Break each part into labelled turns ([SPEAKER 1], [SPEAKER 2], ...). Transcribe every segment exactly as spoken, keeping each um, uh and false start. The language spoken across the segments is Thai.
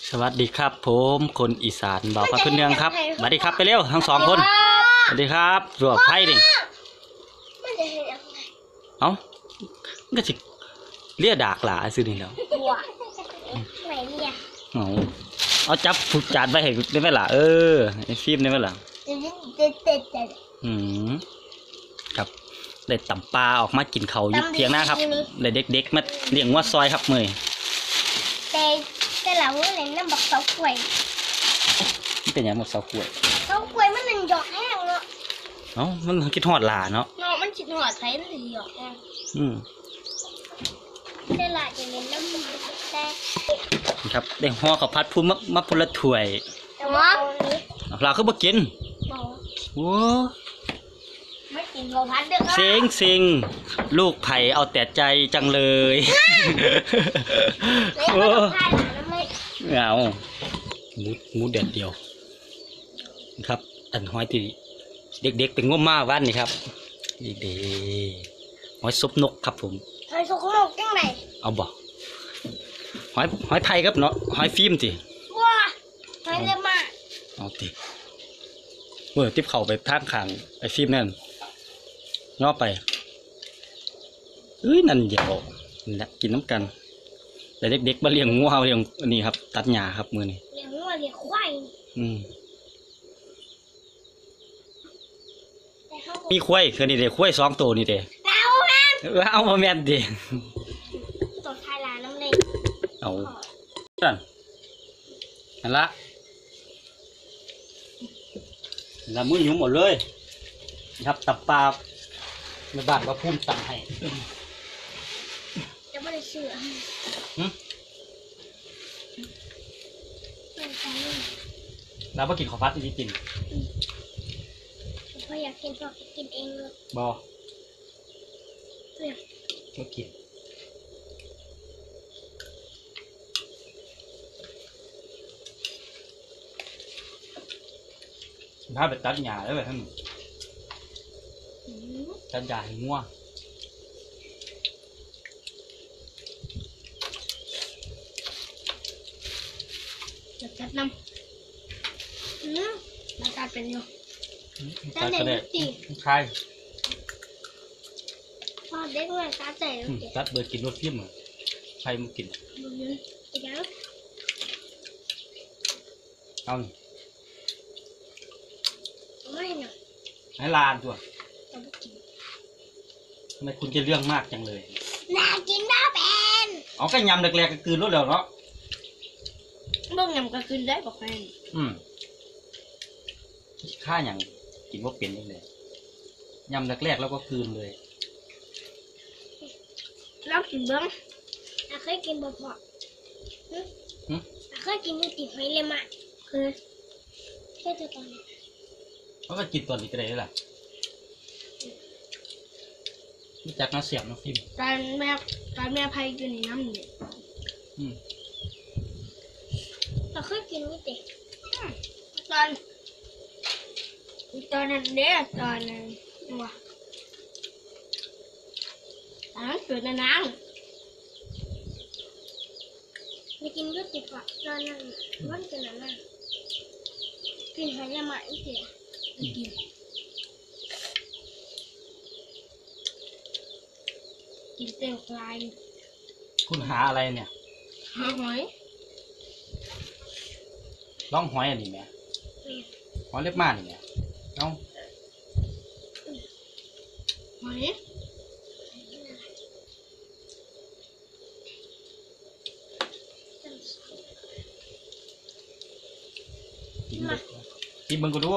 [SPEAKER 1] สวัสดีครับผมคนอีสานบ่าวพักพื้นเมืองครับสวัสดีครับไปเร็วทั้งสองคนสวัสดีครับรวบไพ่ดิ
[SPEAKER 2] มันจะเห็นยังไง
[SPEAKER 1] เอ้าก็สิเลียดากหลาซื้อนี่แล้ว
[SPEAKER 2] ไหนเนี่ย
[SPEAKER 1] เอาเอาจับผูกจานไปให้ได้ไหมล่ะเออไอ้ฟิล์มได้ไหมล่ะ
[SPEAKER 2] เด็ดเด็ดเด็ด
[SPEAKER 1] อืมครับได้ตำปลาออกมากินเขายุบเพียงหน้าครับได้เด็กๆมาเลี้ยงวัวซอยครับมือ
[SPEAKER 2] แต่แต่เราเนี่ยน้ำบักเสากล้วย
[SPEAKER 1] นี่เป็นยังบักเสากล้วย
[SPEAKER 2] เสากล้วยมันนั่นหยอกแห้งเนาะ
[SPEAKER 1] เอ้ามันคิดหอดหลาเนาะ
[SPEAKER 2] เนาะมันคิดหอดใส่มันหยอกแห้ง
[SPEAKER 1] อืม
[SPEAKER 2] แต่ละอย่างนี้น้ำมันแต่
[SPEAKER 1] ครับได้ห่อข้าวผัดพูนมามาพลถ้วย
[SPEAKER 2] แต่ว่า
[SPEAKER 1] เราคือบ่กินโอ้
[SPEAKER 2] ไม่กินข้าวผัดเด้อ
[SPEAKER 1] เซ็งเซ็งลูกไผ่เอาแต่ใจจังเลย
[SPEAKER 2] โอ้
[SPEAKER 1] เอาหมูหมูเด็ดเดียวครับอันหอยที่เด็กๆเป็นง่มมาวันนี่ครับเด็กๆหอยซุปนกครับผม
[SPEAKER 2] หอยซุปนกจังไหน
[SPEAKER 1] เอาบ่หอยหอยไผ่ครับเนาะหอยฟิล์มสิ
[SPEAKER 2] ว้าหอยเล็บมา
[SPEAKER 1] เอาติเมื่อทิพเข่าไปทางข้างไอ้ฟิล์มนั่นย่อไปเอ้ยนั่นเดี๋ยวนะกินน้ำกันแต่เด็กๆมาเลี้ยงงูเห่าเลี้ยงอันนี้ครับตัดหญ้าครับมือนี่
[SPEAKER 2] เลี้ยงงูเลี้ยงควาย
[SPEAKER 1] อืมมีควายคือนี่เด็กควายสองตัวนี่เด็ก
[SPEAKER 2] เอาแม่
[SPEAKER 1] เอามาแม่นเด็ก
[SPEAKER 2] ตัวไทยลาน้ำเลย
[SPEAKER 1] เอาสั่นนั่นละละมือหิวหมดเลยครับตับปลาในบ้านว่าพุ่มตังให้
[SPEAKER 2] จะไม่ได้เชื่อ
[SPEAKER 1] เราไม่กินข้าวผัดที่กิน
[SPEAKER 2] พออยากกินก็กินเองเลย
[SPEAKER 1] บอไม่กินถ้าไปตัดหญ้าแล้วแบบนั้นตัดหญ้าให้งัว
[SPEAKER 2] จะตัดน้ำอืมมันตัดเป็นอยู่
[SPEAKER 1] ตัดเด็กใคร
[SPEAKER 2] พอเด็กเลยตัดใจแล้ว
[SPEAKER 1] ตัดเบอร์กินรสพิมพ์ใครมึงกินเอา
[SPEAKER 2] ไม่นะ
[SPEAKER 1] ให้ลานตัวทำไมคุณจะเรื่องมากจังเลย
[SPEAKER 2] น่ากินน่าเป็น
[SPEAKER 1] เอาก็ยำแรกๆก็คืนรสแล้วเนาะ
[SPEAKER 2] เบิ่งยำก็คืนได้บอกแฟน
[SPEAKER 1] อืมข้าอย่างกินว่าเป็นยังไงยำแรกๆแล้วก็คืนเลย
[SPEAKER 2] แล้วกินเบิ้งอาเคยกินบ่พออาเคยกินมือติดหอยเลยมาคือแค่ตัวตอนนี้
[SPEAKER 1] เขาก็กินตัวนี้ก็ได้แหละรู้จักน้าเสียบน้าฟิล์ม
[SPEAKER 2] การแม่การแม่พายกินในน้ำเนี่ย
[SPEAKER 1] อืม
[SPEAKER 2] เราเคยกินมือติดตอนตอนนั้นเด้อตอนนั้นว่ะตอนนั้นเกิดในน้ำไม่กินก็ติดว่ะตอนนั้นมันเป็นอะไรกินหอยละมาอีกเดียวกินกินเต็มกลาย
[SPEAKER 1] คุณหาอะไรเนี่ย
[SPEAKER 2] หาหอย
[SPEAKER 1] ล่องหอยอันนี้ไหมหอยเล็บมานี่ไหมเอา
[SPEAKER 2] หอย
[SPEAKER 1] กินเลยกินมึงก็ดู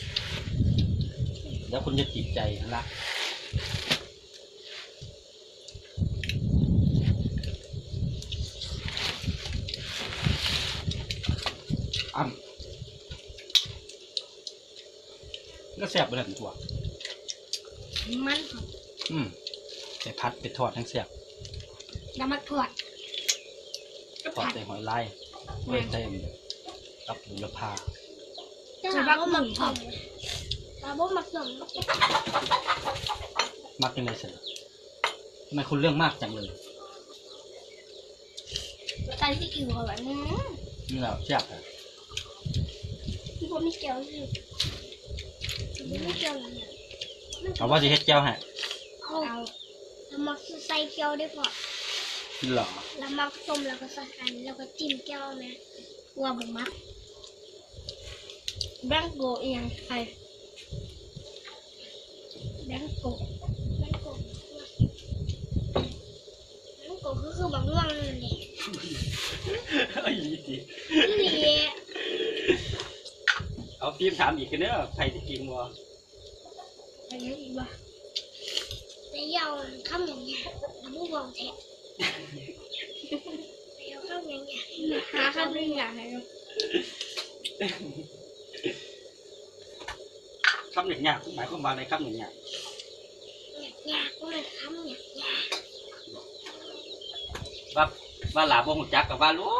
[SPEAKER 1] แล้วคุณจะติดใจละอ้ำก็แซ่บไปเลยตัว
[SPEAKER 2] มัน
[SPEAKER 1] อืมไปพัดไปทอดทั้งแซ่บ
[SPEAKER 2] น้ำมันทอด
[SPEAKER 1] ทอดใส่หอยลายเว้ยเต็มกับบุรพา
[SPEAKER 2] จะรักมันทอดตาบ่มักสม
[SPEAKER 1] มักยังไงเสร็จทำไมคุณเรื่องมากจังเลย
[SPEAKER 2] การที่กินเขาแบบนี้
[SPEAKER 1] นี่เราแซ่บอ่ะ
[SPEAKER 2] ที่ผมมีเกลียวสิผมไม่เกลียวหรอกเนี่ย
[SPEAKER 1] เอาว่าจะเฮ็ดแก้วให้
[SPEAKER 2] เอาแล้วมักใส่เกลียวได้พอ
[SPEAKER 1] หรอ
[SPEAKER 2] แล้วมักต้มแล้วก็ใส่อันแล้วก็จิ้มเกลียวไหมว่าผมมักแบงโกเอียงใครแบงโกแบงโกแบงโกคือคือบักม่วงนั่นแหละ
[SPEAKER 1] ไอ้ยี่สิ
[SPEAKER 2] นี่แหละ
[SPEAKER 1] เอาฟิล์มถามอีกกันเด้อใครจะกินวะ
[SPEAKER 2] อะไรอีกวะแต่ยาวคำอย่างเงี้ยแล้วผู้บอกแท้แต่ยาวคำอย่างเงี้ยหาคำเรื่องอย่างไร
[SPEAKER 1] คำหนึ่งยากหมายความว่าอะไรคำหนึ่งยาก
[SPEAKER 2] ยากก็เลยคำยากยาก
[SPEAKER 1] ว่าว่าหลาบ่หูจักกับว่ารู้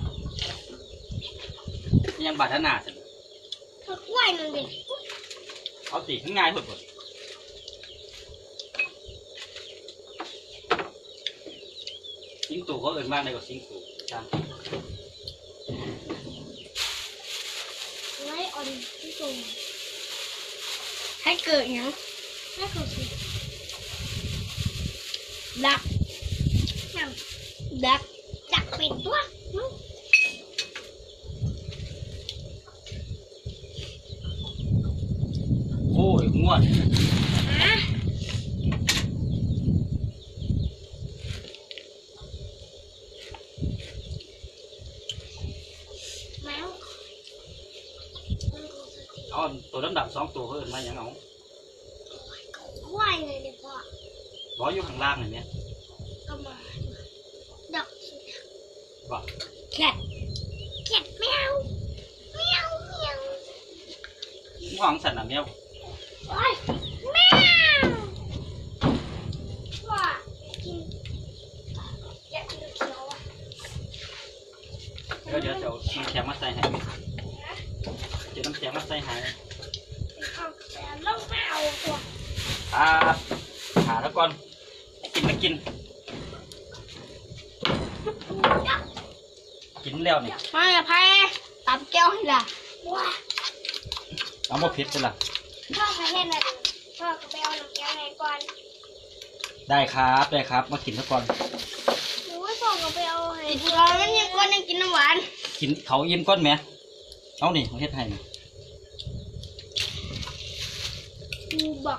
[SPEAKER 1] ยังบาดหน้าสิ
[SPEAKER 2] ถ้ากล้วยนั่นเด็ก
[SPEAKER 1] เอาตีข้างง่ายหมดหมดสิงตู่เขาเอ่ยมากในกว่าสิงตู่จ้า
[SPEAKER 2] ไล่อ่อนที่สูงให้เกิดยังให้เกิดสิดักนั่งดักดักเป็นตัว
[SPEAKER 1] โอ้ยง่วน
[SPEAKER 2] อ่ะแมว
[SPEAKER 1] เอาตัวดำดำสองตัวเขาเอ่ยมาอย่างเอา
[SPEAKER 2] ควายเลยเดี๋ยวพ่อ
[SPEAKER 1] ร้อยอยู่ข้างล่างอย่างเนี้ย
[SPEAKER 2] ก็มาดัก
[SPEAKER 1] บอก
[SPEAKER 2] แคทแคทแมวแมวแมว
[SPEAKER 1] ห้องสันน่ะแมว
[SPEAKER 2] โอ้ยแมวว่ากินอยากกินเขียวอ่ะ
[SPEAKER 1] เดี๋ยวเดี๋ยวจะเอาน้ำแข็งมาใส่ให้เดี๋ยวน้ำแข็งมาใส่ให้
[SPEAKER 2] เอาแต่ล่องไม่เอาตัว
[SPEAKER 1] ครับหาแล้วก่อนกินมากิน กินแล้วนี่
[SPEAKER 2] ไม่อะพ่ตับแก้วให้ละว้า
[SPEAKER 1] เอามาเผ็ดไปละ
[SPEAKER 2] พ่อไปเห็นอะไรพ่อก็ไปเอาน้ำแก้วให้ก่อน
[SPEAKER 1] ได้ครับได้ครับมากินแล้วก่อน
[SPEAKER 2] หนูว่าพ่อก็ไปเอาให้เรามันยังก่อนยังกินน้ำหวาน
[SPEAKER 1] กินเขาอิ่มก้อนไหมเอานี่มาเฮ็ดให้นี่
[SPEAKER 2] กูบอก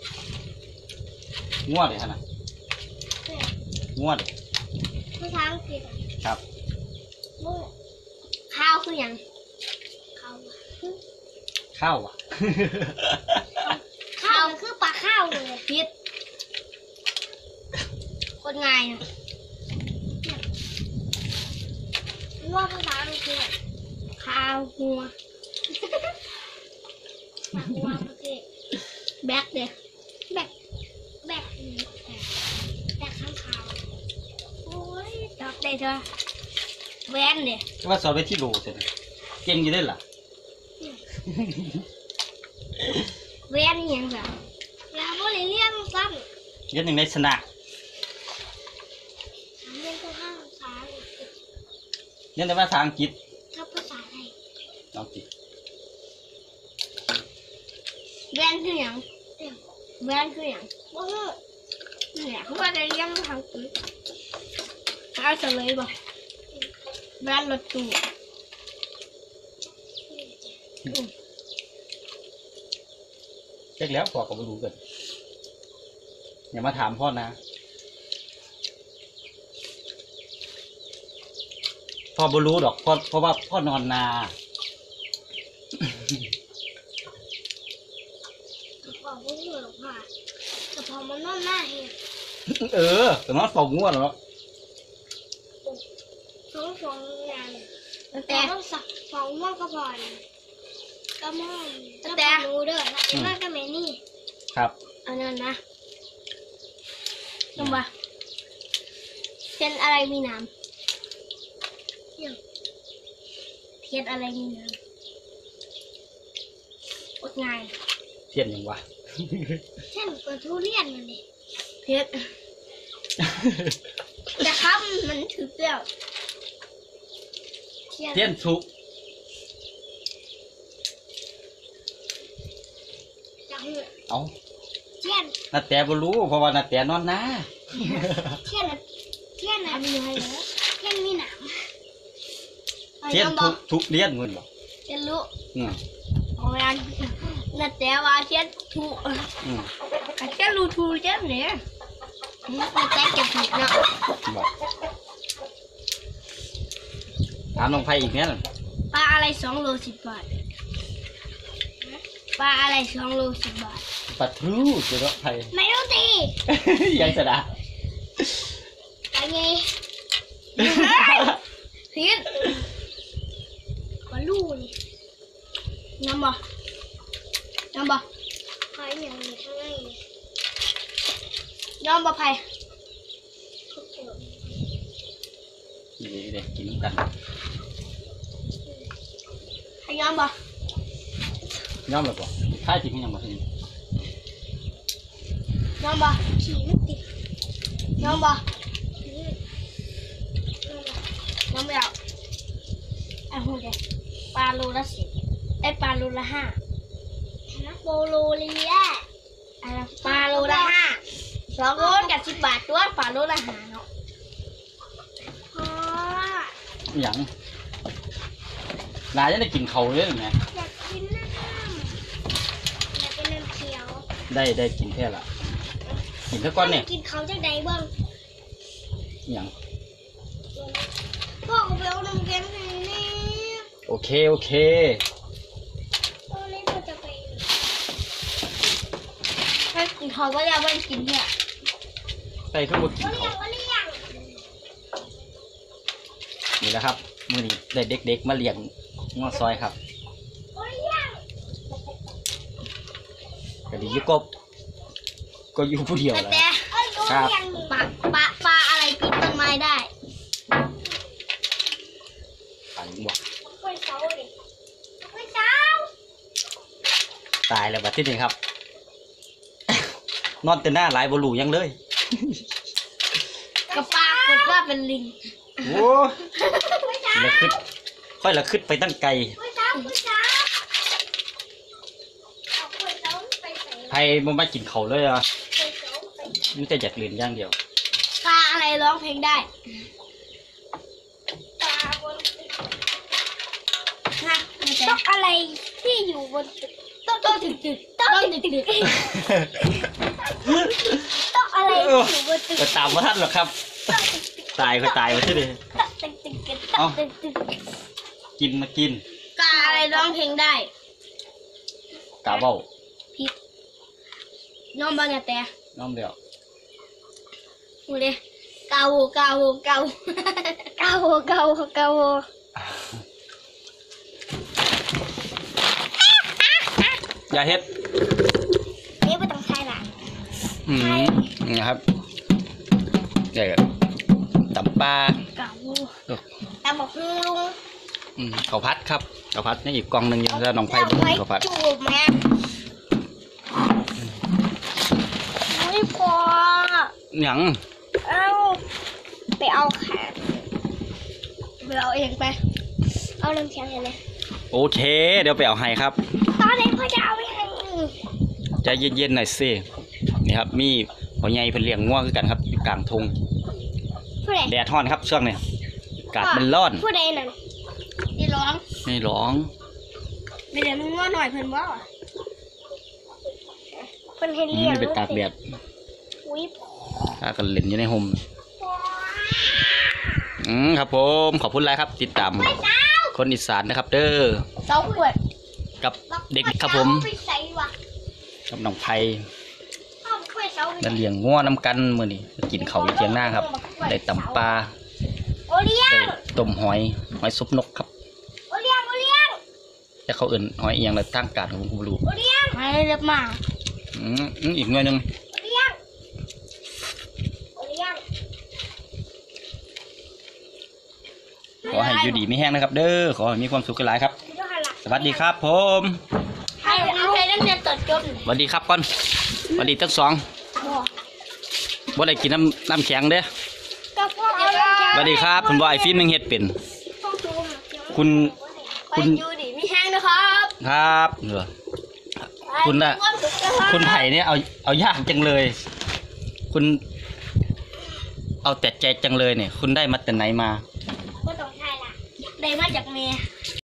[SPEAKER 1] ง่วงเลยฮะนะ
[SPEAKER 2] เนี่ย
[SPEAKER 1] ง่วงเลย
[SPEAKER 2] ภาษาอังกฤษอะ
[SPEAKER 1] ครับ
[SPEAKER 2] โม่ข้าวคือหยังข้าวอะ
[SPEAKER 1] ข้าวอ่ะ
[SPEAKER 2] ข้าวคือปลาข้าวเลยพิษคนง่ายนะเนี่ยว่าภาษาอังกฤษข้าวหัวหัวโอเคแบกเด้แบกแบกแบกข้างขาวโอ้ยดอกได้เถอะแวนเด้
[SPEAKER 1] ก็ว่าสอนไปที่โลเสร็จเก่งอยู่ได้ล่ะ
[SPEAKER 2] แวนอยังไงแล้วก็เลยเรียกซ้ำ
[SPEAKER 1] เรียนหนึ่งในสนะ
[SPEAKER 2] เรียนก็ห้าภาษาอังกฤษ
[SPEAKER 1] เรียนแต่ภาษาอังกฤษ
[SPEAKER 2] กับภาษาไทย
[SPEAKER 1] เอาสิ
[SPEAKER 2] แวนคืออย่างแวนคืออย่างว่าเนี่ยเขาว่าจะเรียกภาษาอังกฤษเอาเฉลยบ่แวนรถตู้
[SPEAKER 1] เช็คแล้วพอก็ไม่รู้กันอย่ามาถามพ่อนะพ่อบ่รู้ดอกพ่อเพราะว่าพ่อนอนนา
[SPEAKER 2] พอพูดหรอกค่ะแต่พอมันนอนหน้าเห็น
[SPEAKER 1] เออแต่นอนเฝ้าง่วงแล้ว
[SPEAKER 2] สองสองงานแต่ต้องสักสองว่าก็พอก็มองแต่รู้เด้อถ้าเป็นว่าก็ไม่นี่
[SPEAKER 1] ครับ
[SPEAKER 2] อันนั้นนะจำว่าเป็นอะไรมีน้ำเทียนอะไรมีน้ำอดง่าย
[SPEAKER 1] เทียนยังวะ
[SPEAKER 2] เช่นกระทุเรียนมันนี่เพชรแต่ครับมันถือเปรี้ยว
[SPEAKER 1] เทียนสุก
[SPEAKER 2] จังเลย
[SPEAKER 1] เอา
[SPEAKER 2] เทียน
[SPEAKER 1] นาแต่บ่รู้เพราะว่านาแต่นอนนา
[SPEAKER 2] เทียนน่ะเทียนน่ะมีอะไรเหรอเทียนมีหนาม
[SPEAKER 1] เทียนทุกทุกเลียนมื้อบ่
[SPEAKER 2] เทียนรู้
[SPEAKER 1] อืม
[SPEAKER 2] โอ้ยอันน่ะแต่ว่าเทียนถู
[SPEAKER 1] อืม
[SPEAKER 2] เทียนรู้ถูเทียนเนี่ยน่ะแต่เก็บผิดเนาะ
[SPEAKER 1] บอกถามน้องไผอีกแม่น
[SPEAKER 2] ปลาอะไรสองโลสิบบาทปลาอะไรสองโลสิบบาท
[SPEAKER 1] ปะทรูเจ้าไผ
[SPEAKER 2] ไม่รู้ตี
[SPEAKER 1] ยังสะดา
[SPEAKER 2] ปลาไงผิดปลาลูนี่น้ำบ่น้ำบ่ไผ่ยังมีข้างในน้ำบ่ไผ่
[SPEAKER 1] นี่เด็กกินกัน
[SPEAKER 2] ไผ่น้ำบ่
[SPEAKER 1] ย่อมแล้วบ่ท้ายจริงยังบ่ถึง
[SPEAKER 2] น้ำบ่ขี้ไม่ติดน้ำบ่น้ำไม่เอาไอ้หุ่นเด็กปลาโลละสิบไอ้ปลาโลละห้านะโปโลเลียอะไรปลาโลละห้าสองคนกับสิบบาทตัวปลาโลละห้าเนาะพ่อ
[SPEAKER 1] หยังนายจะได้กินเขาวเลยแหม
[SPEAKER 2] อยากกินน้ำอยากกินน้ำเขียว
[SPEAKER 1] ได้ได้กินแค่ละกินซะก่อนเนี่ย
[SPEAKER 2] กินเขาจากใดบ้าง
[SPEAKER 1] หยัง
[SPEAKER 2] พ่อเอาไปเอาน้ำแข็งให้นี่
[SPEAKER 1] โอเคโอเค
[SPEAKER 2] ตอนนี้เราจะไปให้กินเขาก็จะไม่กินเนี่ย
[SPEAKER 1] ใส่ข้าวบดกิน
[SPEAKER 2] ก็เลี้ย
[SPEAKER 1] เขา
[SPEAKER 2] งก็เลี้ยง
[SPEAKER 1] นี่แหละครับมื้อนี้ได้เด็กๆมาเลี้ยงงอซอยครับ
[SPEAKER 2] ก็เลี้ยง
[SPEAKER 1] ก็ดีอยู่กบก็อยู่ผู้เดียว
[SPEAKER 2] แต่
[SPEAKER 1] แหละ
[SPEAKER 2] แต่ปลาปลาปลาอะไรปีนต้นไม้ได้
[SPEAKER 1] ตายบ่
[SPEAKER 2] ค่อยเสาดิค่อยเสา
[SPEAKER 1] ตายแล้วบัดที่นี่ครับ นอนแต่หน้าหลายบ่รู้หยังเลย
[SPEAKER 2] กับปลากดว่าเป็นลิง
[SPEAKER 1] โอ้ละขึ้นค่อยละขึ้นไปตั้งไกล
[SPEAKER 2] ค่อยเสาค่อยเสาเอาค่อยเสาไปใส่
[SPEAKER 1] ไผบ่มากินเขาวเลยอ่ะ
[SPEAKER 2] ค่อยเสาไป
[SPEAKER 1] มีแต่อยากเล่นอย่างเดียว
[SPEAKER 2] ปลาอะไรร้องเพลงได้ปลาบนตึกฮะต้องอะไรที่อยู่บนตึกต้องต้องตึกตึกต้องตึกตึกต้องอะไรที่อยู่บนตึก
[SPEAKER 1] ก็ตามมาทันหรอกครับ ตายก็ตายมาที่นี่
[SPEAKER 2] ต้องตึกตึกต้องตึกตึก
[SPEAKER 1] กินมากิน
[SPEAKER 2] ปลาอะไรร้องเพลงได้
[SPEAKER 1] กาเบ้า
[SPEAKER 2] ผิดน้องบ้างแต่
[SPEAKER 1] น้อมเดียว
[SPEAKER 2] ดูเลยเกาเกาเกาเกาเกาเกา
[SPEAKER 1] อย่าเฮ็ด
[SPEAKER 2] นี่ไม่ต้องใช้ละ
[SPEAKER 1] อืมนะครับเดี๋ยวตำปลา
[SPEAKER 2] เกาตาบอกลุง
[SPEAKER 1] อืมข้าวผัดครับข้าวผัดนี่อีกกล่องหนึ่งยังจะน้องไผ่บุ้งข้าวผัด
[SPEAKER 2] จูบแม่ไม่พอ
[SPEAKER 1] หยัง
[SPEAKER 2] เอาไปเอาแขนไปเอาเองไป เอาน้ำแข็งเห็นไหม
[SPEAKER 1] โอเค เดี๋ยวไปเอาให้ครับ
[SPEAKER 2] ตอนนี้พ่อจะเอาไปให้
[SPEAKER 1] ใจเย็นๆหน่อยสินี่ครับมีพ่อใหญ่เพิ่นเลี้ยงงัวคือกันครับอยู่กลางทุ่ง
[SPEAKER 2] ผู้ใด
[SPEAKER 1] แดดร้อนครับช่วงนี้อากาศมันร้อน
[SPEAKER 2] ผู้ใดนั่นดีร้อง
[SPEAKER 1] ไม่ร้อง
[SPEAKER 2] ไม่เดี๋ยวมึงว่าหน่อยเพิ่นว่าเพิ่นให้
[SPEAKER 1] อื
[SPEAKER 2] เลี้ย
[SPEAKER 1] ม
[SPEAKER 2] ง
[SPEAKER 1] ไปตากแดด
[SPEAKER 2] อุ้ย
[SPEAKER 1] ถ้ากันเล่นอยู่ในโฮมอืมครับผมขอบคุณหลายครับ ติดตามคนอีสานนะครับ เด้อ
[SPEAKER 2] เต้าขวด
[SPEAKER 1] กับเด็กครับผม
[SPEAKER 2] ไปใส่วะ
[SPEAKER 1] กับน้องไผ่
[SPEAKER 2] เอาไปขวดเต้า
[SPEAKER 1] นั่นเลี้ยงงัวน้ำกันมื้อนี้กินข้าวอยู่เที่ยงหน้าครับได้ตำปลา
[SPEAKER 2] โอเลี้ย
[SPEAKER 1] ได้
[SPEAKER 2] ง
[SPEAKER 1] ต้มหอยหอยซุปนกครับ
[SPEAKER 2] โอเลี้ยงโอเลี้ยง
[SPEAKER 1] แต่เขาเอิ่นหอยเอียงและทางการของผมก็บ่รู้
[SPEAKER 2] โอเลี้ยงไม่เรียบมา
[SPEAKER 1] อืมอืมอีกหน่วยหนึง
[SPEAKER 2] โอเลี้ยงโอเลี้ยง
[SPEAKER 1] ขอให้อยู่ดีไม่แห้งนะครับ เด้อขอให้มีความสุขกันหลายครับ สวัสดีครับ ผม
[SPEAKER 2] ให้เอาให้นักเรียนตัดจบ
[SPEAKER 1] สวัสดีครับก่อนสวัสดีทั้งสอง
[SPEAKER 2] บอก
[SPEAKER 1] บ่ได้กินน้ำน้ำแข็งเด้อ
[SPEAKER 2] ก็พ่อเอาน้ำแข็ง
[SPEAKER 1] สวัสดีครับผมว่าไอ้ฟิล์มนึงเฮ็ดเป็น
[SPEAKER 2] พ่อดูหาเสียง
[SPEAKER 1] คุณ
[SPEAKER 2] ไป
[SPEAKER 1] คุณ
[SPEAKER 2] อยู่ดิมีแห้งนะครับ
[SPEAKER 1] ครับเหรอ คุณน่ะ
[SPEAKER 2] ไปมีความสุขนะครับ
[SPEAKER 1] คุณไผ่เนี่ยเอาเอายากจังเลย คุณ เอาแต่ใจจังเลยเนี่ย คุณได้มาแต่ไหนมา
[SPEAKER 2] ก็ต้องใช่ละได้มาจากเมีย